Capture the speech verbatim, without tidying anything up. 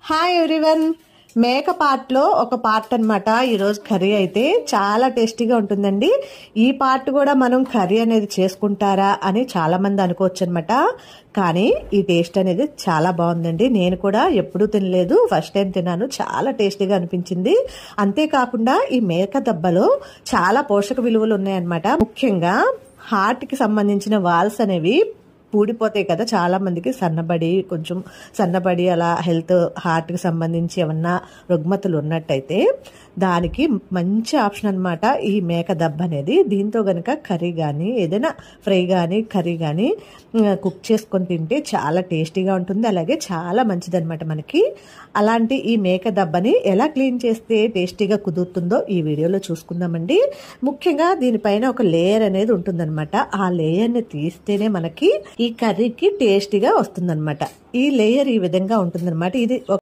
Hi everyone, మేక part లో ఒక పార్ట్ అనమాట. ఈరోజు కర్రీ అయితే చాలా టేస్టీగా ఉంటుందండి. ఈ పార్ట్ కూడా మనం కర్రీ అనేది చేసుకుంటారా అని చాలా మంది అనుకోవచ్చు అనమాట. కానీ ఈ టేస్ట్ అనేది చాలా బాగుందండి. నేను కూడా ఎప్పుడూ తినలేదు, ఫస్ట్ టైం తిన్నాను. చాలా టేస్టీగా అనిపించింది. అంతేకాకుండా ఈ మేక దబ్బలో చాలా పోషక విలువలు ఉన్నాయన్నమాట. ముఖ్యంగా హార్ట్ కి సంబంధించిన వాల్స్ అనేవి పూడిపోతాయి కదా చాలా మందికి, సన్నబడి కొంచెం సన్నబడి అలా హెల్త్ హార్ట్కి సంబంధించి ఏమన్నా రుగ్మతలు ఉన్నట్టయితే దానికి మంచి ఆప్షన్ అనమాట ఈ మేక దబ్బ అనేది. దీంతో గనక కర్రీ కానీ ఏదైనా ఫ్రై కానీ కర్రీ కానీ కుక్ చేసుకొని తింటే చాలా టేస్టీగా ఉంటుంది, అలాగే చాలా మంచిది అనమాట మనకి. అలాంటి ఈ మేక దబ్బని ఎలా క్లీన్ చేస్తే టేస్టీగా కుదురుతుందో ఈ వీడియోలో చూసుకుందామండి. ముఖ్యంగా దీనిపైన ఒక లేయర్ అనేది ఉంటుందన్నమాట. ఆ లేయర్ని తీస్తేనే మనకి ఈ కర్రీకి టేస్టీగా వస్తుందన్నమాట. ఈ లేయర్ ఈ విధంగా ఉంటుందన్నమాట. ఇది